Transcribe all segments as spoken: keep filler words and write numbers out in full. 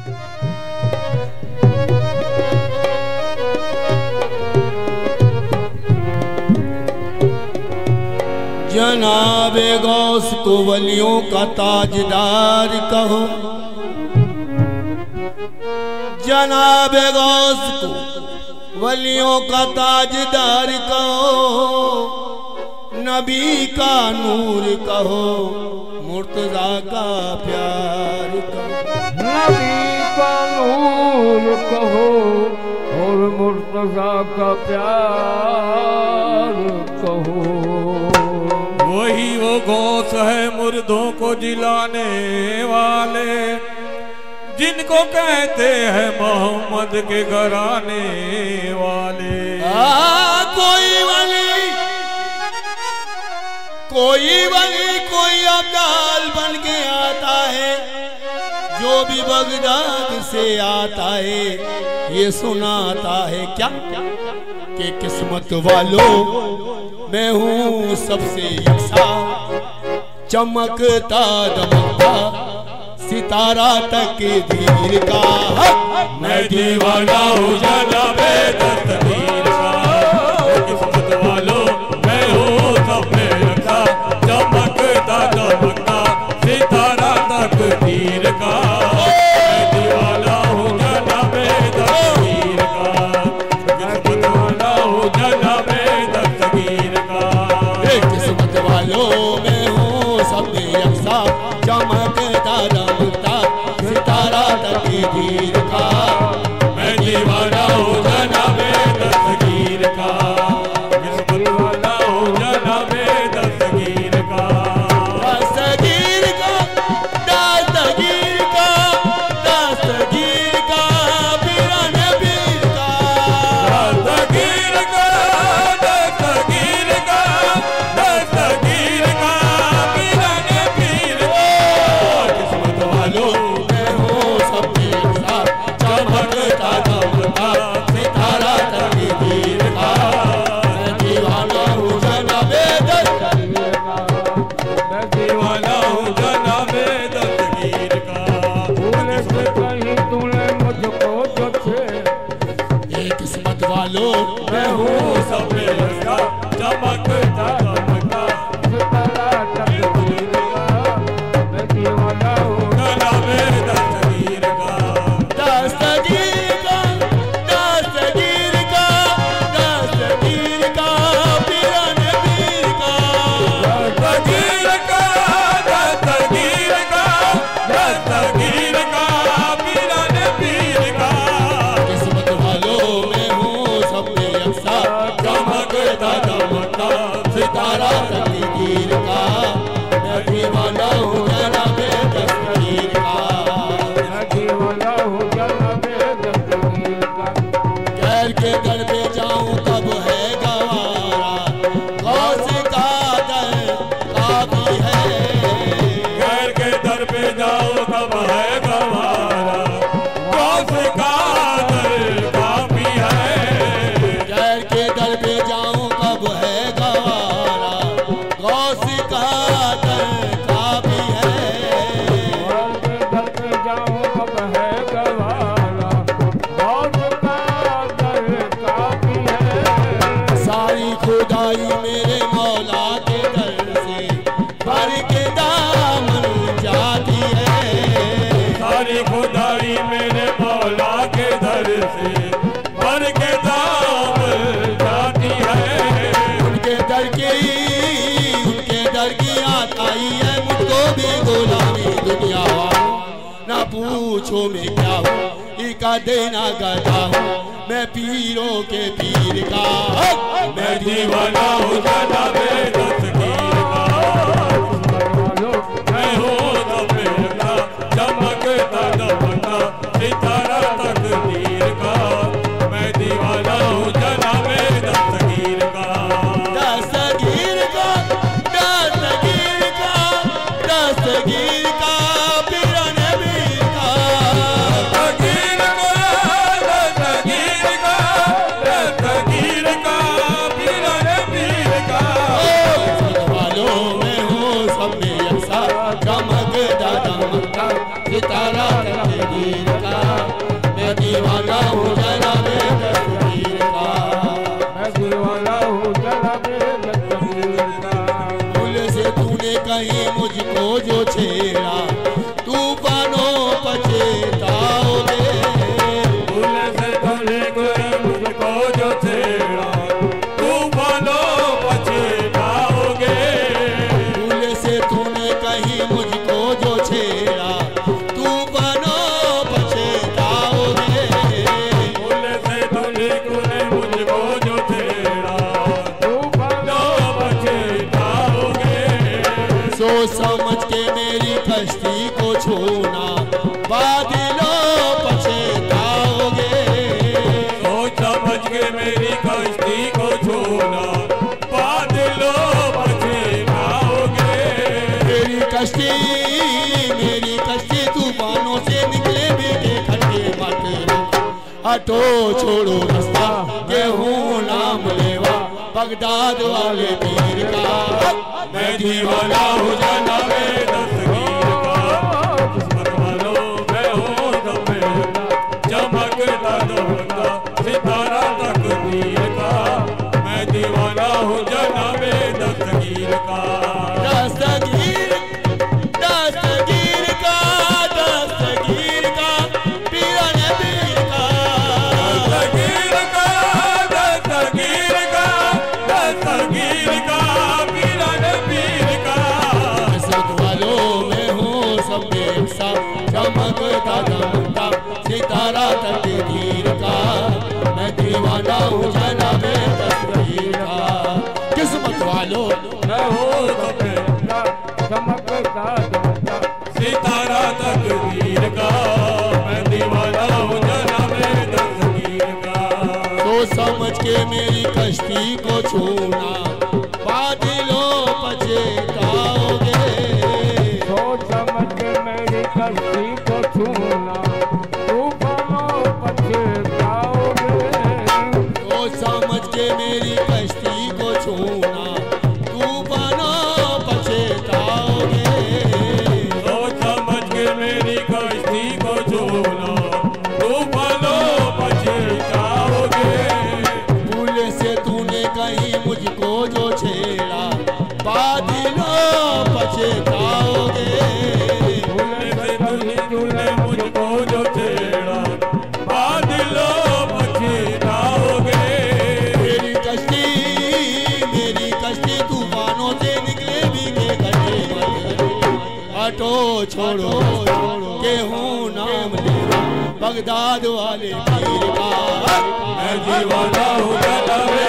जनाबे गौस को वलियों का ताजदार कहो, जनाबे गौस को वलियों का ताजदार कहो, नबी का नूर कहो, मुर्तजा का प्यार कहो। नबी का नूर कहो और मुर्तजा का प्यार कहो। वही वो गौस है मुर्दों को जिलाने वाले, जिनको कहते हैं मोहम्मद के घराने वाले। आ, कोई वली कोई वली कोई अब्दाल बन के आता है, जो भी बगदाद से आता है ये सुनाता है क्या कि किस्मत वालों मैं हूँ सबसे यकसा, चमकता दमकता सितारा तक धीर का। मैं दीवाना हूँ जनाबे दस्तगीर का, किस्मत वालों मैं हूँ सबसे यकसा, चमकता दमकता सितारा तक धीर का। मैं दीवाना हूँ जनाबे दस्तगीर का, किस्मत वाला हूँ जनाबे दस्तगीर का। किस्मत वालों मैं हूँ सबसे यकसा, चमकता दमकता सितारा तक धीर का। मैं दीवाना हूँ जनाबे दस्तगीर का, किस्मत वाला हूँ जनाबे दस्तगीर का। दस्तगीर का दस्तगीर का दस्तगीर का पीरान पीर का। दस्तगीर का दस्तगीर का दस्तगीर का पीरान पीर का। किस्मत वालों मैं हूँ सबके साथ, चमकता दमकता सितारा तक धीर का। मैं दीवाना हूँ जनाबे दस्तगीर का। मैं दीवाना हूँ जनाबे दस्तगीर का। भूले से कहीं तूने मुझको जो छे, ये किस्मत वालों मैं हूँ सबसे यकसा, चमकता दमकता सितारा तकदीर का। मैं दीवाना हूँ जनाबे दस्तगीर का। दस्तगीर का दस्तगीर का दस्तगीर का पीरान पीर का। दस्तगीर का दस्तगीर का दस्तगीर का पीरान पीर का। किस्मत वालों मैं हूँ सबसे यकसा, चमकता दमकता सितारा तक धीर का। मैं दीवाना हूँ जनाबे दस्तगीर का। मैं दीवाना हूँ जनाबे दस्तगीर का। गैर के दर पे जाऊं कब है गवारा, गौस का दर काफी है। गैर के दर पे जाओ कब है गवारा, गौस का दर काफी है। गैर के दर पे जाऊं कब है गवारा, गौस का दर काफी है। और के दर पे जाऊँ कब है गवारा, गौस का दर काफी है। सारी खुदाई मेरे मौला के दर से भर के दामन जाती है। सारी खुदाई मेरे मौला के दर से भर के दाम जाती है। उनके दर की उनके दर की आताई है, मुझको भी गुलामी दुनिया वालों। ना पूछो मैं क्या हूँ, इका देना गधा हूँ, मैं पीरों के पीर का। मैं दीवाना हूँ जनाबे दस्तगीर का। मैं हूँ सबसे यकसा, चमकता दमकता सितारा तक धीर का। मैं दीवाना हूँ जनाबे दस्तगीर का। दस्तगीर का दस्तगीर का दस्तगीर का पीरान पीर का। दस्तगीर का दस्तगीर का दस्तगीर का पीरान पीर का। किस्मत वालों मैं हूँ हटो छोड़ो रास्ता के हूँ नाम लेवा बगदाद वाले पीर का। मैं दीवाना हूँ जनाबे दस्तगीर का। किस्मत वालों मैं हूँ सफेद चमकता दमकता सितारा तकदीर का। मैं दीवाना हूँ जनाबे दस्तगीर का। दस्तगीर दस्तगीर का दस्तगीर का पीरा ने पीर का। दस्तगीर का दस्तगीर का दस्तगीर का पीरा ने पीर का। किस्मत वालों में हूँ सब एक सा चमकता दमकता सितारा तकदीर का। मैं दीवाना हूँ जनाबे दस्तगीर का। किस्मत वालों मैं हूँ सफेद चमकता दमकता सितारा तकदीर का। मैं दीवाना हूँ जनाबे दस्तगीर का। सोच समझ के मेरी कश्ती को छूना बादलों पछताओगे। सोच समझ के मेरी कश्ती को छूना तूफानों पछताओगे। सोच समझ के मेरी कश्ती को छूना तूफानों पछताओगे। सोच समझ के मेरी कश्ती को छूना तूफानों पछताओगे। भूल से तूने कहीं मुझको जो छेड़ा बादलों पछताओगे। भूल से तूने मुझको जो छेड़ा बादलों पछताओगे। मेरी कश्ती मेरी कश्ती तूफानों से निकले भीगे गड्ढे में। हटो छोड़ो के हूँ नाम लेवा बगदाद वाले पीर का। मैं दीवाना हूँ जनाबे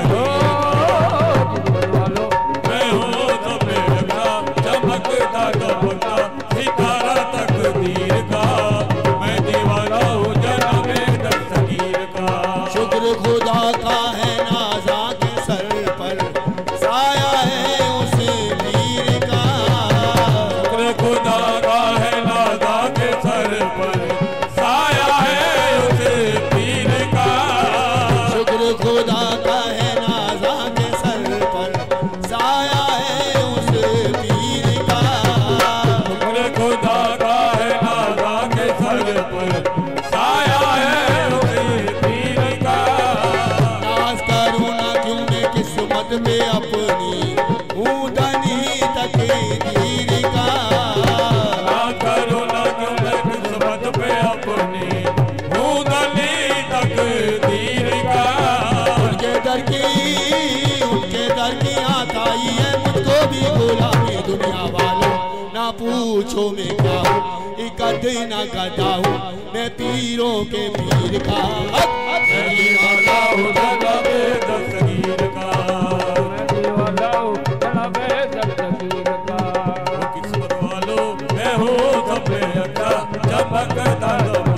दस्तगीर वालों मैं हूँ सफेद का चमकता दमकता सितारा तकदीर का। मैं दीवाना हूँ जनाबे दस्तगीर का। शुक्र खुदा का है नाजा के सर पर साया है उस पीर का। शुक्र खुदा का है नादा के सर पर साया है उस पीर का। शुक्र खुदा का है नाजा के सर पर साया है उस पीर का। शुक्र खुदा का है नादा के सर पर साया है उस पीर का। नाज करूँ ना क्यों मैं किस्मत पे अपनी हूँ धनी तकदीर का। ना करो ना क्यों मैं किस्मत पे अपनी हूँ धनी तकदीर का। उनके दर की उनके दर की आताई है मुझको भी गुलामी दुनिया वालों। ना पूछो मैं क्या हूँ इकद ना गदा हूँ मैं पीरों के पीर का। मैं दीवाना हूँ जनाबे दस्तगीर का। मैं दीवाना हूँ जनाबे दस्तगीर का। किस्मत वालों मैं हूँ सफेद का चमकता दमकता